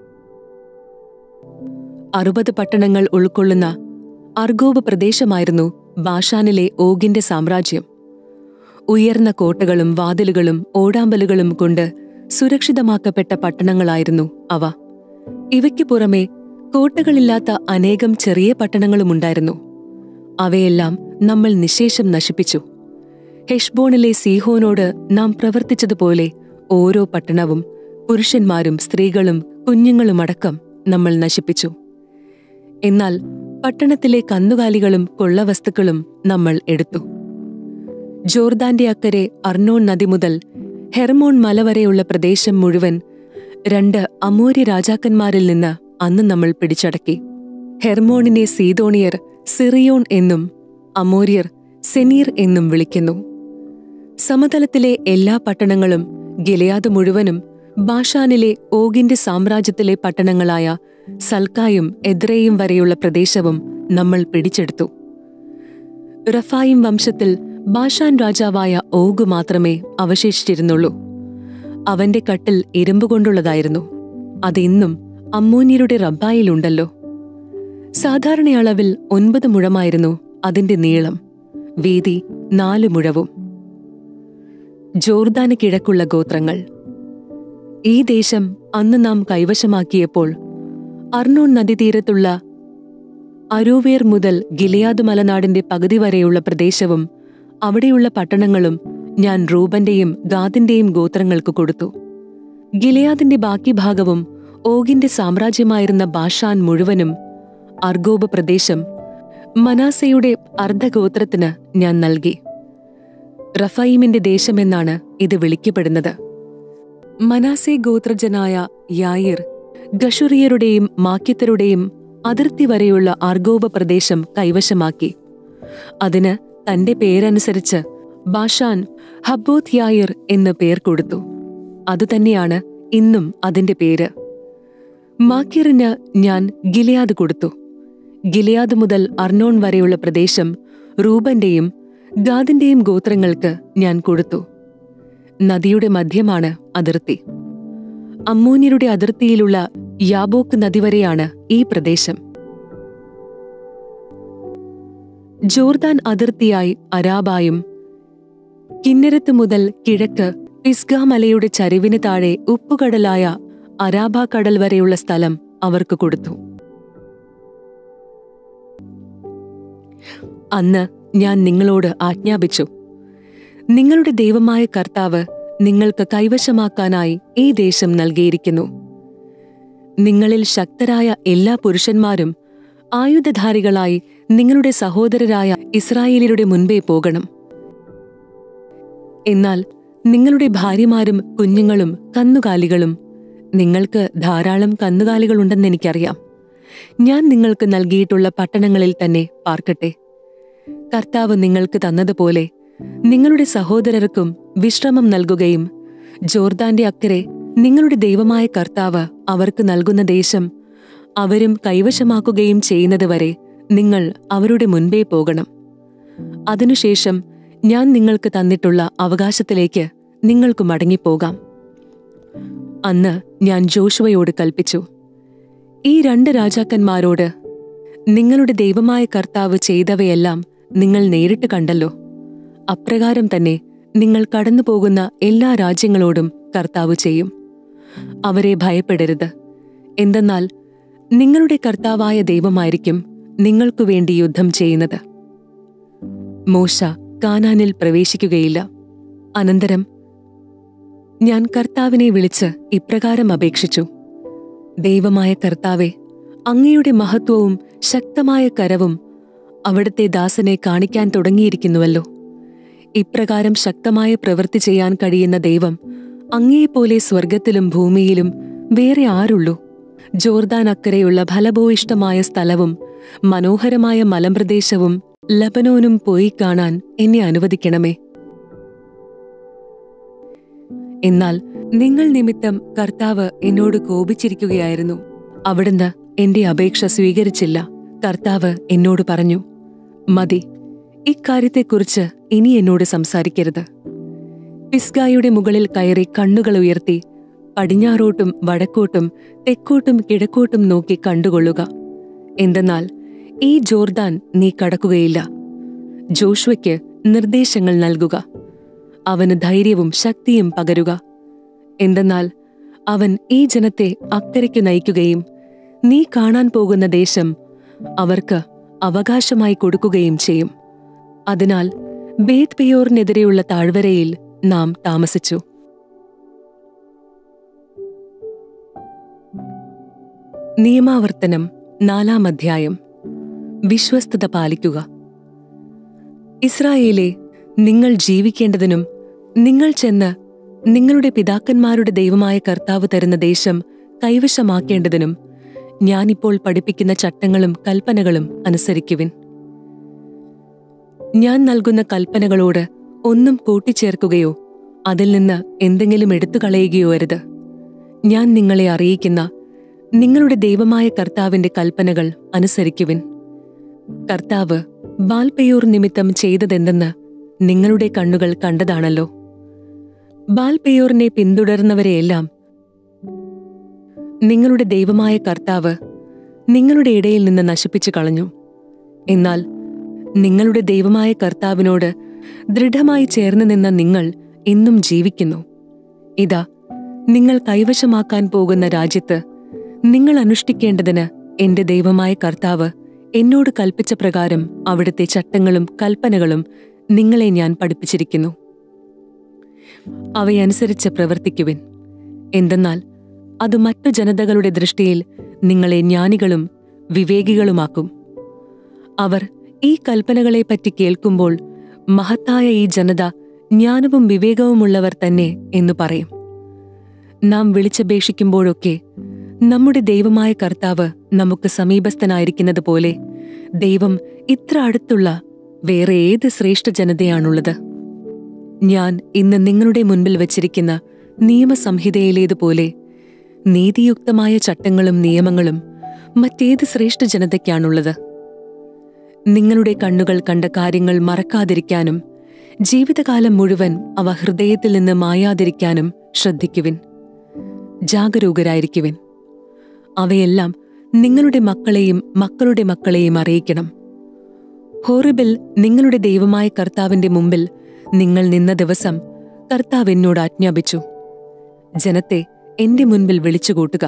60 പട്ടണങ്ങൾ ഉൾക്കൊള്ളുന്ന അർഗോബ് പ്രദേശമായിരുന്നു ബാഷാനിലെ ഓഗിന്റെ സാമ്രാജ്യം. ഉയർന്ന കോട്ടകളും വാതിലുകളും ഓടാമ്പലുകളും കൊണ്ട് സുരക്ഷിതമാക്കപ്പെട്ട പട്ടണങ്ങളായിരുന്നു അവ. ഇവയ്ക്കു പുറമെ കോട്ടകളില്ലാത്ത അനേകം ചെറിയ പട്ടണങ്ങളുമുണ്ടായിരുന്നു. അവയെല്ലാം നമ്മൾ നിശ്ശേഷം നശിപ്പിച്ചു. ഹെഷ്ബോണിലെ സീഹോനോട് നാം പ്രവർത്തിച്ചതുപോലെ ഓരോ പട്ടണവും പുരുഷന്മാരും സ്ത്രീകളും കുഞ്ഞുങ്ങളുമടക്കം നമ്മൾ നശിപ്പിച്ചു. എന്നാൽ പട്ടണത്തിലെ കന്നുകാലികളും കൊള്ളവസ്തുക്കളും നമ്മൾ എടുത്തു. ജോർദാന്റെ അക്കരെ അർണോൺ നദി മുതൽ ഹെർമോൺ മല വരെയുള്ള പ്രദേശം മുഴുവൻ 2 അമോര്യ രാജാക്കന്മാരിൽ നിന്ന് അന്ന് നമ്മൾ പിടിച്ചടക്കി. ഹെർമോണിനെ സീദോണിയർ സിറിയോൺ എന്നും അമോര്യർ സെനീർ എന്നും വിളിക്കുന്നു. സമതലത്തിലെ എല്ലാ പട്ടണങ്ങളും ഗിലെയാദ് മുഴുവനും ബാഷാനിലെ ഓഗിന്റെ സാമ്രാജ്യത്തിലെ പട്ടണങ്ങളായ സൽക്കായും എദ്രയും വരെയുള്ള പ്രദേശവും നമ്മൾ പിടിച്ചെടുത്തു. റഫായിം വംശത്തിൽ ബാഷാൻ രാജാവായ ഓഗ് മാത്രമേ അവശേഷിച്ചിരുന്നുള്ളൂ. അവന്റെ കട്ടിൽ ഇരുമ്പുകൊണ്ടുള്ളതായിരുന്നു. അതിന്നും അമ്മോന്യരുടെ റബ്ബായിലുണ്ടല്ലോ. സാധാരണ അളവിൽ 9 മുഴമായിരുന്നു അതിന്റെ നീളം, വീതി 4 മുഴവും. ജോർദാന് കിഴക്കുള്ള ഗോത്രങ്ങൾ. ഈ ദേശം അന്ന് നാം കൈവശമാക്കിയപ്പോൾ അർണോൺ നദീതീരത്തുള്ള അരോവേർ മുതൽ ഗിലെയാദ് മലനാടിന്റെ പകുതി വരെയുള്ള പ്രദേശവും അവിടെയുള്ള പട്ടണങ്ങളും ഞാൻ റൂബന്റെയും ഗാദിന്റെയും ഗോത്രങ്ങൾക്ക് കൊടുത്തു. ഗിലെയാദിന്റെ ബാക്കി ഭാഗവും ഓഗിന്റെ സാമ്രാജ്യമായിരുന്ന ബാഷാൻ മുഴുവനും അർഗോബ് പ്രദേശം മനാസയുടെ അർദ്ധഗോത്രത്തിന് ഞാൻ നൽകി. റഫായിമിന്റെ ദേശമെന്നാണ് ഇത് വിളിക്കപ്പെടുന്നത്. മനാസെ ഗോത്രജനായ യായിർ ഗഷുറിയരുടെയും മാക്കിത്തരുടെയും അതിർത്തി വരെയുള്ള അർഗോബ് പ്രദേശം കൈവശമാക്കി. അതിന് തന്റെ പേരനുസരിച്ച് ബാഷാൻ ഹബ്ബോത്ത് യായിർ എന്ന് പേർ കൊടുത്തു. അതുതന്നെയാണ് ഇന്നും അതിന്റെ പേര്. മാക്കിറിന് ഞാൻ ഗിലെയാദ് കൊടുത്തു. ഗിലെയാദ് മുതൽ അർണോൺ വരെയുള്ള പ്രദേശം റൂബന്റെയും ഗാദിന്റെയും ഗോത്രങ്ങൾക്ക് ഞാൻ കൊടുത്തു. നദിയുടെ മധ്യമാണ് അതിർത്തി. അമ്മോന്യരുടെ അതിർത്തിയിലുള്ള യാബോക്ക് നദി വരെയാണ് ഈ പ്രദേശം. ജോർദാൻ അതിർത്തിയായി അരാബായും കിന്നരത്ത് മുതൽ കിഴക്ക് പിസ്ഗ മലയുടെ ചരിവിന് താഴെ ഉപ്പുകടലായ അരാബ കടൽ വരെയുള്ള സ്ഥലം അവർക്ക് കൊടുത്തു. അന്ന് ഞാൻ നിങ്ങളോട് ആജ്ഞാപിച്ചു, നിങ്ങളുടെ ദൈവമായ കർത്താവ് നിങ്ങൾക്ക് കൈവശമാക്കാനായി ഈ ദേശം നൽകിയിരിക്കുന്നു. നിങ്ങളിൽ ശക്തരായ എല്ലാ പുരുഷന്മാരും ആയുധധാരികളായി നിങ്ങളുടെ സഹോദരരായ ഇസ്രായേലിയരുടെ മുൻപേ പോകണം. എന്നാൽ നിങ്ങളുടെ ഭാര്യമാരും കുഞ്ഞുങ്ങളും കന്നുകാലികളും, നിങ്ങൾക്ക് ധാരാളം കന്നുകാലികളുണ്ടെന്നെനിക്കറിയാം, ഞാൻ നിങ്ങൾക്ക് നൽകിയിട്ടുള്ള പട്ടണങ്ങളിൽ തന്നെ പാർക്കട്ടെ. കർത്താവ് നിങ്ങൾക്ക് തന്നതുപോലെ നിങ്ങളുടെ സഹോദരർക്കും വിശ്രമം നൽകുകയും ജോർദാന്റെ അക്കരെ നിങ്ങളുടെ ദൈവമായ കർത്താവ് അവർക്ക് നൽകുന്ന ദേശം അവരും കൈവശമാക്കുകയും ചെയ്യുന്നതുവരെ നിങ്ങൾ അവരുടെ മുൻപേ പോകണം. അതിനുശേഷം ഞാൻ നിങ്ങൾക്ക് തന്നിട്ടുള്ള അവകാശത്തിലേക്ക് നിങ്ങൾക്ക് മടങ്ങിപ്പോകാം. അന്ന് ഞാൻ ജോഷുവയോട് കൽപ്പിച്ചു, ഈ 2 രാജാക്കന്മാരോട്, നിങ്ങളുടെ ദൈവമായ കർത്താവ് ചെയ്തവയെല്ലാം നിങ്ങൾ നേരിട്ട് കണ്ടല്ലോ. അപ്രകാരം തന്നെ നിങ്ങൾ കടന്നുപോകുന്ന എല്ലാ രാജ്യങ്ങളോടും കർത്താവ് ചെയ്യും. അവരെ ഭയപ്പെടരുത്. എന്തെന്നാൽ നിങ്ങളുടെ കർത്താവായ ദൈവമായിരിക്കും നിങ്ങൾക്കു വേണ്ടി യുദ്ധം ചെയ്യുന്നത്. മോശ കാനാനിൽ പ്രവേശിക്കുകയില്ല. അനന്തരം ഞാൻ കർത്താവിനെ വിളിച്ച് ഇപ്രകാരം അപേക്ഷിച്ചു, ദൈവമായ കർത്താവെ, അങ്ങയുടെ മഹത്വവും ശക്തമായ കരവും അവിടുത്തെ ദാസനെ കാണിക്കാൻ തുടങ്ങിയിരിക്കുന്നുവല്ലോ. ഇപ്രകാരം ശക്തമായ പ്രവൃത്തി ചെയ്യാൻ കഴിയുന്ന ദൈവം അങ്ങയെപ്പോലെ സ്വർഗത്തിലും ഭൂമിയിലും വേറെ ആരുള്ളൂ? ജോർദാൻ അക്കരെയുള്ള ഫലഭൂയിഷ്ടമായ സ്ഥലവും മനോഹരമായ മലമ്പ്രദേശവും ലബനോനും പോയി കാണാൻ എന്നെ അനുവദിക്കണമേ. എന്നാൽ നിങ്ങൾ നിമിത്തം കർത്താവ് എന്നോട് കോപിച്ചിരിക്കുകയായിരുന്നു. അവിടുന്ന് എന്റെ അപേക്ഷ സ്വീകരിച്ചില്ല. കർത്താവ് എന്നോട് പറഞ്ഞു, മതി, ഇക്കാര്യത്തെക്കുറിച്ച് ഇനി എന്നോട് സംസാരിക്കരുത്. പിസ്ഗായുടെ മുകളിൽ കയറി കണ്ണുകൾ ഉയർത്തി പടിഞ്ഞാറോട്ടും വടക്കോട്ടും തെക്കോട്ടും കിഴക്കോട്ടും നോക്കി കണ്ടുകൊള്ളുക. എന്തെന്നാൽ ഈ ജോർദാൻ നീ കടക്കുകയില്ല. ജോഷുവയ്ക്ക് നിർദ്ദേശങ്ങൾ നൽകുക. അവന് ധൈര്യവും ശക്തിയും പകരുക. എന്തെന്നാൽ അവൻ ഈ ജനത്തെ അക്കരയ്ക്ക് നയിക്കുകയും നീ കാണാൻ പോകുന്ന ദേശം അവർക്ക് അവകാശമായി കൊടുക്കുകയും ചെയ്യും. അതിനാൽ ബേത് പെയോറിനെതിരെയുള്ള താഴ്വരയിൽ നാം താമസിച്ചു. നിയമാവർത്തനം 4-ാം അധ്യായം. വിശ്വസ്തത പാലിക്കുക. ഇസ്രായേലേ, നിങ്ങൾ ജീവിക്കേണ്ടതിനും നിങ്ങൾ ചെന്ന് നിങ്ങളുടെ പിതാക്കന്മാരുടെ ദൈവമായ കർത്താവ് തരുന്ന ദേശം കൈവശമാക്കേണ്ടതിനും ഞാനിപ്പോൾ പഠിപ്പിക്കുന്ന ചട്ടങ്ങളും കൽപ്പനകളും അനുസരിക്കുവിൻ. ഞാൻ നൽകുന്ന കൽപ്പനകളോട് ഒന്നും കൂട്ടിച്ചേർക്കുകയോ അതിൽ നിന്ന് എന്തെങ്കിലും എടുത്തുകളയുകയോ അരുത്. ഞാൻ നിങ്ങളെ അറിയിക്കുന്ന നിങ്ങളുടെ ദൈവമായ കർത്താവിന്റെ കൽപ്പനകൾ അനുസരിക്കുവിൻ. കർത്താവ് ബാൽപെയോർ നിമിത്തം ചെയ്തതെന്തെന്ന് നിങ്ങളുടെ കണ്ണുകൾ കണ്ടതാണല്ലോ. ബാൽപെയോറിനെ പിന്തുടർന്നവരെയെല്ലാം നിങ്ങളുടെ ദൈവമായ കർത്താവ് നിങ്ങളുടെ ഇടയിൽ നിന്ന് നശിപ്പിച്ചു കളഞ്ഞു. എന്നാൽ നിങ്ങളുടെ ദൈവമായ കർത്താവിനോട് ദൃഢമായി ചേർന്ന് നിന്ന നിങ്ങൾ ഇന്നും ജീവിക്കുന്നു. ഇതാ, നിങ്ങൾ കൈവശമാക്കാൻ പോകുന്ന രാജ്യത്ത് നിങ്ങൾ അനുഷ്ഠിക്കേണ്ടതിന് എന്റെ ദൈവമായ കർത്താവ് എന്നോട് കൽപ്പിച്ച പ്രകാരം അവിടുത്തെ ചട്ടങ്ങളും കൽപ്പനകളും നിങ്ങളെ ഞാൻ പഠിപ്പിച്ചിരിക്കുന്നു. അവയനുസരിച്ച് പ്രവർത്തിക്കുവിൻ. എന്തെന്നാൽ അത് മറ്റു ജനതകളുടെ ദൃഷ്ടിയിൽ നിങ്ങളെ ജ്ഞാനികളും വിവേകികളുമാക്കും. അവർ ഈ കൽപ്പനകളെപ്പറ്റി കേൾക്കുമ്പോൾ മഹത്തായ ഈ ജനത ജ്ഞാനവും വിവേകവുമുള്ളവർ തന്നെ എന്നു പറയും. നാം വിളിച്ചപേക്ഷിക്കുമ്പോഴൊക്കെ നമ്മുടെ ദൈവമായ കർത്താവ് നമുക്ക് സമീപസ്ഥനായിരിക്കുന്നത് പോലെ ദൈവം ഇത്ര അടുത്തുള്ള വേറെ ഏത് ശ്രേഷ്ഠ ജനതയാണുള്ളത്? ഞാൻ ഇന്ന് നിങ്ങളുടെ മുൻപിൽ വച്ചിരിക്കുന്ന നിയമസംഹിതയിലേതുപോലെ നീതിയുക്തമായ ചട്ടങ്ങളും നിയമങ്ങളും മറ്റേത് ശ്രേഷ്ഠ ജനതയ്ക്കാണുള്ളത്? നിങ്ങളുടെ കണ്ണുകൾ കണ്ട കാര്യങ്ങൾ മറക്കാതിരിക്കാനും ജീവിതകാലം മുഴുവൻ അവ ഹൃദയത്തിൽ നിന്ന് മായാതിരിക്കാനും ശ്രദ്ധിക്കുവിൻ. ജാഗരൂകരായിരിക്കുവിൻ. അവയെല്ലാം നിങ്ങളുടെ മക്കളെയും മക്കളുടെ മക്കളെയും അറിയിക്കണം. ഹോറിബിൽ നിങ്ങളുടെ ദൈവമായ കർത്താവിന്റെ മുമ്പിൽ നിങ്ങൾ നിന്ന ദിവസം കർത്താവ് എന്നോട് ആജ്ഞാപിച്ചു, ജനത്തെ എന്റെ മുൻപിൽ വിളിച്ചുകൂട്ടുക.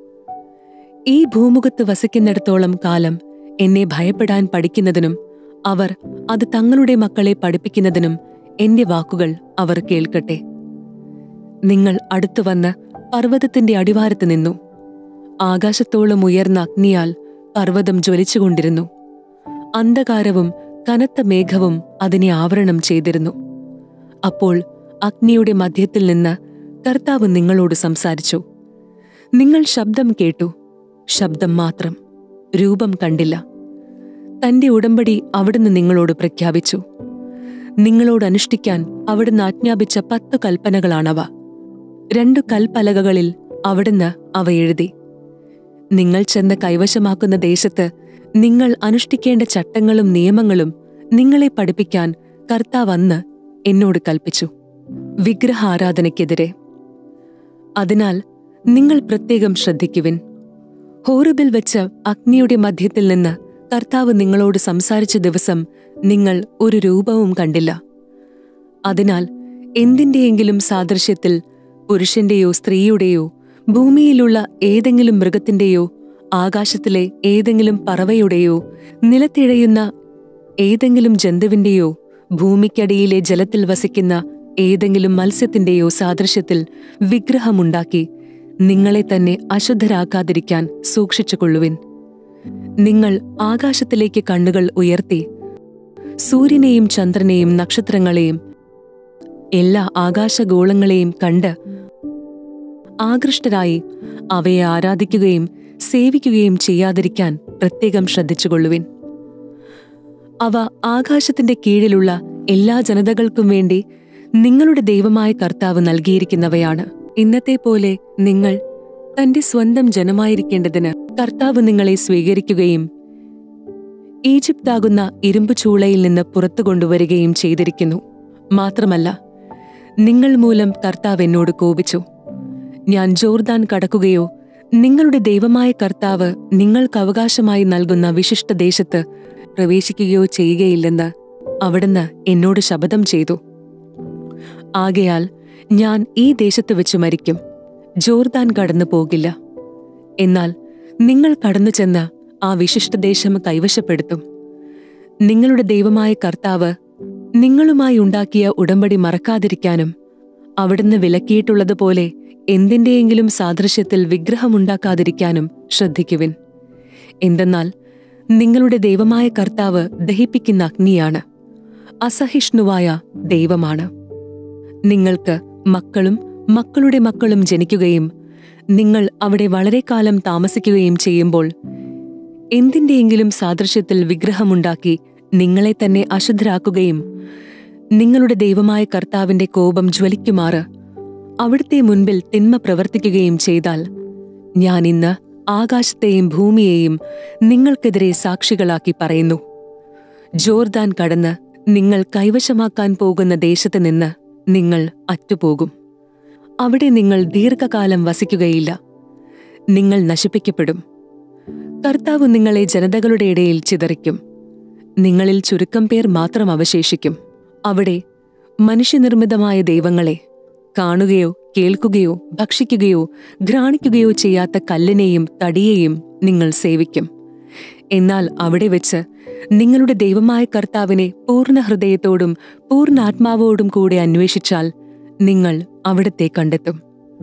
ഈ ഭൂമുഖത്ത് വസിക്കുന്നിടത്തോളം കാലം എന്നെ ഭയപ്പെടാൻ പഠിക്കുന്നതിനും അവർ അത് തങ്ങളുടെ മക്കളെ പഠിപ്പിക്കുന്നതിനും എന്റെ വാക്കുകൾ അവർ കേൾക്കട്ടെ. നിങ്ങൾ അടുത്തുവന്ന് പർവ്വതത്തിന്റെ അടിവാരത്ത് നിന്നു. ആകാശത്തോളം ഉയർന്ന അഗ്നിയാൽ പർവ്വതം ജ്വലിച്ചുകൊണ്ടിരുന്നു. അന്ധകാരവും കനത്ത മേഘവും അതിനെ ആവരണം ചെയ്തിരുന്നു. അപ്പോൾ അഗ്നിയുടെ മധ്യത്തിൽ നിന്ന് കർത്താവ് നിങ്ങളോട് സംസാരിച്ചു. നിങ്ങൾ ശബ്ദം കേട്ടു, ശബ്ദം മാത്രം, രൂപം കണ്ടില്ല. തന്റെ ഉടമ്പടി അവിടുന്ന് നിങ്ങളോട് പ്രഖ്യാപിച്ചു. നിങ്ങളോട് അനുഷ്ഠിക്കാൻ അവിടുന്ന് ആജ്ഞാപിച്ച 10 കൽപ്പനകളാണവ. 2 കൽപ്പലകകളിൽ അവിടുന്ന് അവ എഴുതി. നിങ്ങൾ ചെന്ന് കൈവശമാക്കുന്ന ദേശത്ത് നിങ്ങൾ അനുഷ്ഠിക്കേണ്ട ചട്ടങ്ങളും നിയമങ്ങളും നിങ്ങളെ പഠിപ്പിക്കാൻ കർത്താവ് അന്ന് എന്നോട് കൽപ്പിച്ചു. വിഗ്രഹാരാധനയ്ക്കെതിരെ. അതിനാൽ നിങ്ങൾ പ്രത്യേകം ശ്രദ്ധിക്കുവിൻ. ഹോറബിൽ വെച്ച് അഗ്നിയുടെ മധ്യത്തിൽ നിന്ന് കർത്താവ് നിങ്ങളോട് സംസാരിച്ച ദിവസം നിങ്ങൾ ഒരു രൂപവും കണ്ടില്ല. അതിനാൽ എന്തിന്റെയെങ്കിലും സാദൃശ്യത്തിൽ പുരുഷന്റെയോ സ്ത്രീയുടെയോ ഭൂമിയിലുള്ള ഏതെങ്കിലും മൃഗത്തിന്റെയോ ആകാശത്തിലെ ഏതെങ്കിലും പറവയുടെയോ നിലത്തിഴയുന്ന ഏതെങ്കിലും ജന്തുവിന്റെയോ ഭൂമിക്കടിയിലെ ജലത്തിൽ വസിക്കുന്ന ഏതെങ്കിലും മത്സ്യത്തിന്റെയോ സാദൃശ്യത്തിൽ വിഗ്രഹമുണ്ടാക്കി നിങ്ങളെ തന്നെ അശുദ്ധരാക്കാതിരിക്കാൻ സൂക്ഷിച്ചുകൊള്ളുവിൻ. നിങ്ങൾ ആകാശത്തിലേക്ക് കണ്ണുകൾ ഉയർത്തി സൂര്യനെയും ചന്ദ്രനെയും നക്ഷത്രങ്ങളെയും എല്ലാ ആകാശഗോളങ്ങളെയും കണ്ട് ആകൃഷ്ടരായി അവയെ ആരാധിക്കുകയും സേവിക്കുകയും ചെയ്യാതിരിക്കാൻ പ്രത്യേകം ശ്രദ്ധിച്ചുകൊള്ളുവിൻ. അവ ആകാശത്തിന്റെ കീഴിലുള്ള എല്ലാ ജനതകൾക്കും വേണ്ടി നിങ്ങളുടെ ദൈവമായ കർത്താവ് നൽകിയിരിക്കുന്നവയാണ്. ഇന്നത്തെ പോലെ നിങ്ങൾ തന്റെ സ്വന്തം ജനമായിരിക്കേണ്ടതിന് കർത്താവ് നിങ്ങളെ സ്വീകരിക്കുകയും ഈജിപ്താകുന്ന ഇരുമ്പു ചൂളയിൽ നിന്ന് പുറത്തു കൊണ്ടുവരികയും ചെയ്തിരിക്കുന്നു. മാത്രമല്ല, നിങ്ങൾ മൂലം കർത്താവ് എന്നോട് കോപിച്ചു. ഞാൻ ജോർദാൻ കടക്കുകയോ നിങ്ങളുടെ ദൈവമായ കർത്താവ് നിങ്ങൾക്ക് അവകാശമായി നൽകുന്ന വിശിഷ്ട ദേശത്ത് പ്രവേശിക്കുകയോ ചെയ്യുകയില്ലെന്ന് അവിടുന്ന് എന്നോട് ശപഥം ചെയ്തു. ആകയാൽ ഞാൻ ഈ ദേശത്ത് വെച്ച് മരിക്കും, ജോർദാൻ കടന്നു പോകില്ല. എന്നാൽ നിങ്ങൾ കടന്നു ചെന്ന് ആ വിശിഷ്ടദേശം കൈവശപ്പെടുത്തും. നിങ്ങളുടെ ദൈവമായ കർത്താവ് നിങ്ങളുമായി ഉണ്ടാക്കിയ ഉടമ്പടി മറക്കാതിരിക്കാനും അവിടുന്ന് വിലക്കിയിട്ടുള്ളതുപോലെ എന്തിന്റെയെങ്കിലും സാദൃശ്യത്തിൽ വിഗ്രഹമുണ്ടാക്കാതിരിക്കാനും ശ്രദ്ധിക്കുവിൻ. എന്തെന്നാൽ നിങ്ങളുടെ ദൈവമായ കർത്താവ് ദഹിപ്പിക്കുന്ന അഗ്നിയാണ്, അസഹിഷ്ണുവായ ദൈവമാണ്. നിങ്ങൾക്ക് മക്കളും മക്കളുടെ മക്കളും ജനിക്കുകയും നിങ്ങൾ അവിടെ വളരെ കാലം താമസിക്കുകയും ചെയ്യുമ്പോൾ എന്തിന്റെയെങ്കിലും സാദൃശ്യത്തിൽ വിഗ്രഹമുണ്ടാക്കി നിങ്ങളെ തന്നെ അശുദ്ധരാക്കുകയും നിങ്ങളുടെ ദൈവമായ കർത്താവിന്റെ കോപം ജ്വലിക്കുമാറ് അവിടുത്തെ മുൻപിൽ തിന്മ പ്രവർത്തിക്കുകയും ചെയ്താൽ ഞാൻ ഇന്ന് ആകാശത്തെയും ഭൂമിയെയും നിങ്ങൾക്കെതിരെ സാക്ഷികളാക്കി പറയുന്നു. ജോർദാൻ കടന്ന് നിങ്ങൾ കൈവശമാക്കാൻ പോകുന്ന ദേശത്ത് നിന്ന് നിങ്ങൾ അറ്റുപോകും. അവിടെ നിങ്ങൾ ദീർഘകാലം വസിക്കുകയില്ല. നിങ്ങൾ നശിപ്പിക്കപ്പെടും. കർത്താവ് നിങ്ങളെ ജനതകളുടെ ഇടയിൽ ചിതറിക്കും. നിങ്ങളിൽ ചുരുക്കം പേർ മാത്രം അവശേഷിക്കും. അവിടെ മനുഷ്യനിർമ്മിതമായ ദൈവങ്ങളെ കാണുകയോ കേൾക്കുകയോ ഭക്ഷിക്കുകയോ ഘ്രാണിക്കുകയോ ചെയ്യാത്ത കല്ലിനെയും തടിയെയും നിങ്ങൾ സേവിക്കും. എന്നാൽ അവിടെ വെച്ച് നിങ്ങളുടെ ദൈവമായ കർത്താവിനെ പൂർണ്ണ ഹൃദയത്തോടും പൂർണ്ണാത്മാവോടും കൂടെ അന്വേഷിച്ചാൽ നിങ്ങൾ അവിടത്തെ കണ്ടെത്തും.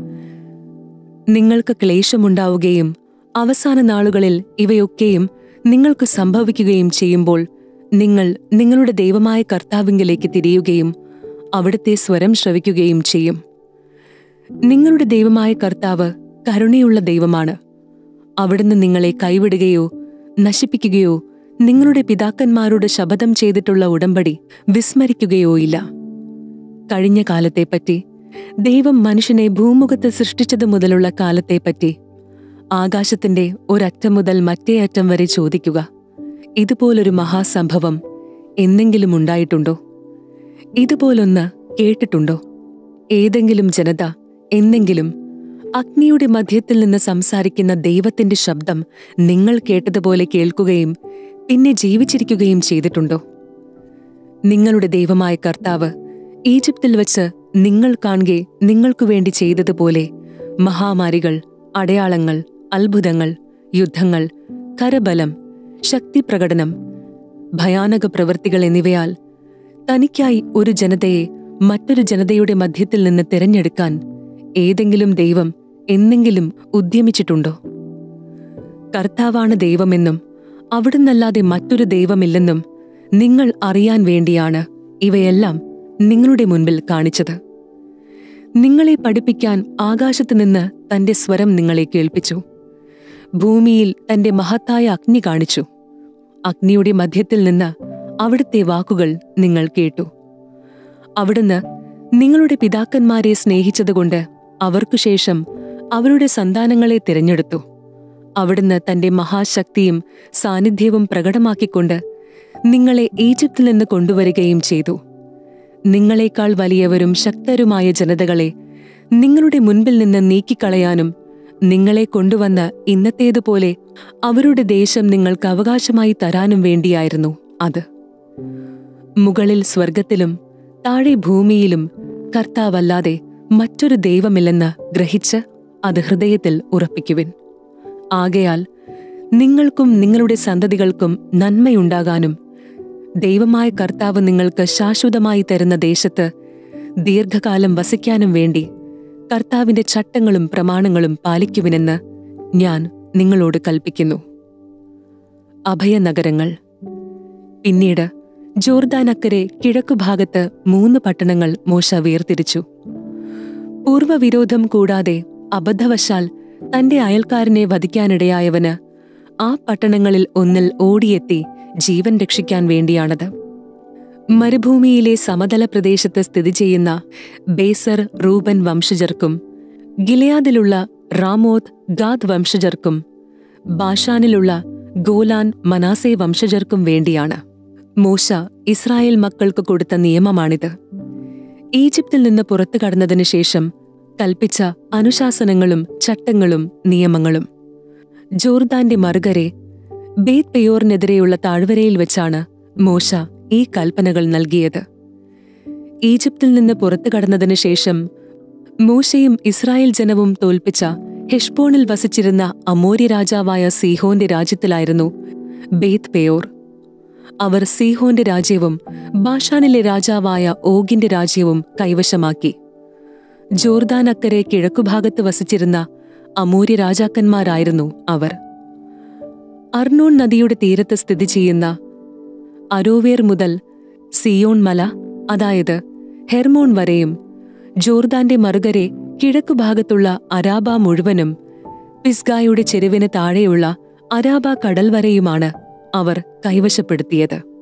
നിങ്ങൾക്ക് ക്ലേശമുണ്ടാവുകയും അവസാന നാളുകളിൽ ഇവയൊക്കെയും നിങ്ങൾക്ക് സംഭവിക്കുകയും ചെയ്യുമ്പോൾ നിങ്ങൾ നിങ്ങളുടെ ദൈവമായ കർത്താവിങ്കലേക്ക് തിരിയുകയും അവിടുത്തെ സ്വരം ശ്രവിക്കുകയും ചെയ്യും. നിങ്ങളുടെ ദൈവമായ കർത്താവ് കരുണയുള്ള ദൈവമാണ്. അവിടുന്ന് നിങ്ങളെ കൈവിടുകയോ നശിപ്പിക്കുകയോ നിങ്ങളുടെ പിതാക്കന്മാരോട് ശപഥം ചെയ്തിട്ടുള്ള ഉടമ്പടി വിസ്മരിക്കുകയോ ഇല്ല. കഴിഞ്ഞ കാലത്തെപ്പറ്റി, ദൈവം മനുഷ്യനെ ഭൂമുഖത്ത് സൃഷ്ടിച്ചതു മുതലുള്ള കാലത്തെപ്പറ്റി ആകാശത്തിന്റെ ഒരറ്റം മുതൽ മറ്റേ അറ്റം വരെ ചോദിക്കുക. ഇതുപോലൊരു മഹാസംഭവം എന്നെങ്കിലും ഉണ്ടായിട്ടുണ്ടോ? ഇതുപോലൊന്ന് കേട്ടിട്ടുണ്ടോ? ഏതെങ്കിലും ജനത എന്നെങ്കിലും അഗ്നിയുടെ മധ്യത്തിൽ നിന്ന് സംസാരിക്കുന്ന ദൈവത്തിന്റെ ശബ്ദം നിങ്ങൾ കേട്ടതുപോലെ കേൾക്കുകയും പിന്നെ ജീവിച്ചിരിക്കുകയും ചെയ്തിട്ടുണ്ടോ? നിങ്ങളുടെ ദൈവമായ കർത്താവ് ഈജിപ്തിൽ വച്ച് നിങ്ങൾ കാണുകെ നിങ്ങൾക്കു വേണ്ടി ചെയ്തതുപോലെ മഹാമാരികൾ, അടയാളങ്ങൾ, അത്ഭുതങ്ങൾ, യുദ്ധങ്ങൾ, കരബലം, ശക്തിപ്രകടനം, ഭയാനക പ്രവൃത്തികൾ എന്നിവയാൽ തനിക്കായി ഒരു ജനതയെ മറ്റൊരു ജനതയുടെ മധ്യത്തിൽ നിന്ന് തിരഞ്ഞെടുക്കാൻ ഏതെങ്കിലും ദൈവം എന്നെങ്കിലും ഉദ്യമിച്ചിട്ടുണ്ടോ? കർത്താവാണ് ദൈവമെന്നും അവിടുന്നല്ലാതെ മറ്റൊരു ദൈവമില്ലെന്നും നിങ്ങൾ അറിയാൻ വേണ്ടിയാണ് ഇവയെല്ലാം നിങ്ങളുടെ മുൻപിൽ കാണിച്ചത്. നിങ്ങളെ പഠിപ്പിക്കാൻ ആകാശത്തുനിന്ന് തന്റെ സ്വരം നിങ്ങളെ കേൾപ്പിച്ചു. ഭൂമിയിൽ തന്റെ മഹത്തായ അഗ്നി കാണിച്ചു. അഗ്നിയുടെ മധ്യത്തിൽ നിന്ന് അവിടുത്തെ വാക്കുകൾ നിങ്ങൾ കേട്ടു. അവിടുന്ന് നിങ്ങളുടെ പിതാക്കന്മാരെ സ്നേഹിച്ചതുകൊണ്ട് അവർക്കു ശേഷം അവരുടെ സന്താനങ്ങളെ തിരഞ്ഞെടുത്തു. അവിടുന്ന് തന്റെ മഹാശക്തിയും സാന്നിധ്യവും പ്രകടമാക്കിക്കൊണ്ട് നിങ്ങളെ ഈജിപ്തിൽ നിന്ന് കൊണ്ടുവരികയും ചെയ്തു. നിങ്ങളെക്കാൾ വലിയവരും ശക്തരുമായ ജനതകളെ നിങ്ങളുടെ മുൻപിൽ നിന്ന് നീക്കിക്കളയാനും നിങ്ങളെ കൊണ്ടുവന്ന് ഇന്നത്തേതുപോലെ അവരുടെ ദേശം നിങ്ങൾക്ക് അവകാശമായി തരാനും വേണ്ടിയായിരുന്നു അത്. മുകളിൽ സ്വർഗത്തിലും താഴെ ഭൂമിയിലും കർത്താവല്ലാതെ മറ്റൊരു ദൈവമില്ലെന്ന് ഗ്രഹിച്ച് അത് ഹൃദയത്തിൽ ഉറപ്പിക്കുവിൻ. ആകയാൽ നിങ്ങൾക്കും നിങ്ങളുടെ സന്തതികൾക്കും നന്മയുണ്ടാകാനും ദൈവമായ കർത്താവ് നിങ്ങൾക്ക് ശാശ്വതമായി തരുന്ന ദേശത്ത് ദീർഘകാലം വസിക്കാനും വേണ്ടി കർത്താവിന്റെ ചട്ടങ്ങളും പ്രമാണങ്ങളും പാലിക്കുവിനെന്ന് ഞാൻ നിങ്ങളോട് കൽപ്പിക്കുന്നു. അഭയനഗരങ്ങൾ. പിന്നീട് ജോർദാനക്കരെ കിഴക്കുഭാഗത്ത് 3 പട്ടണങ്ങൾ മോശ വേർതിരിച്ചു. പൂർവ്വവിരോധം കൂടാതെ അബദ്ധവശാൽ തന്റെ അയൽക്കാരനെ വധിക്കാനിടയായവന് ആ പട്ടണങ്ങളിൽ ഒന്നിൽ ഓടിയെത്തി ജീവൻ രക്ഷിക്കാൻ വേണ്ടിയാണത്. മരുഭൂമിയിലെ സമതല പ്രദേശത്ത് സ്ഥിതി ചെയ്യുന്ന ബേസർ റൂബൻ വംശജർക്കും ഗിലെയാദിലുള്ള റാമോത്ത് ഗാദ് വംശജർക്കും ബാഷാനിലുള്ള ഗോലാൻ മനാസെ വംശജർക്കും വേണ്ടിയാണ് മോശ ഇസ്രായേൽ മക്കൾക്ക് കൊടുത്ത നിയമമാണിത്. ഈജിപ്തിൽ നിന്ന് പുറത്തു കടന്നതിനു ശേഷം കൽപ്പിച്ച അനുശാസനങ്ങളും ചട്ടങ്ങളും നിയമങ്ങളും. ജോർദാന്റെ മറുകരെ ബേത് പെയോറിനെതിരെയുള്ള താഴ്വരയിൽ വെച്ചാണ് മോശ ഈ കൽപ്പനകൾ നൽകിയത്. ഈജിപ്തിൽ നിന്ന് പുറത്തു കടന്നതിനു ശേഷം മോശയും ഇസ്രായേൽ ജനവും തോൽപ്പിച്ച ഹെഷ്ബോണിൽ വസിച്ചിരുന്ന അമോരി രാജാവായ സീഹോന്റെ രാജ്യത്തിലായിരുന്നു ബേത് പെയോർ. അവർ സീഹോന്റെ രാജ്യവും ബാഷാനിലെ രാജാവായ ഓഗിന്റെ രാജ്യവും കൈവശമാക്കി. ജോർദാനക്കരെ കിഴക്കുഭാഗത്ത് വസിച്ചിരുന്ന അമോരി രാജാക്കന്മാരായിരുന്നു അവർ. അർണോൺ നദിയുടെ തീരത്ത് സ്ഥിതി ചെയ്യുന്ന അരോവേർ മുതൽ സിയോൺ മല, അതായത് ഹെർമോൺ വരെയും, ജോർദാന്റെ മറുകരെ കിഴക്കുഭാഗത്തുള്ള അരാബ മുഴുവനും, പിസ്ഗായുടെ ചെരുവിന് താഴെയുള്ള അരാബ കടൽ വരെയുമാണ് അവർ കൈവശപ്പെടുത്തിയത്.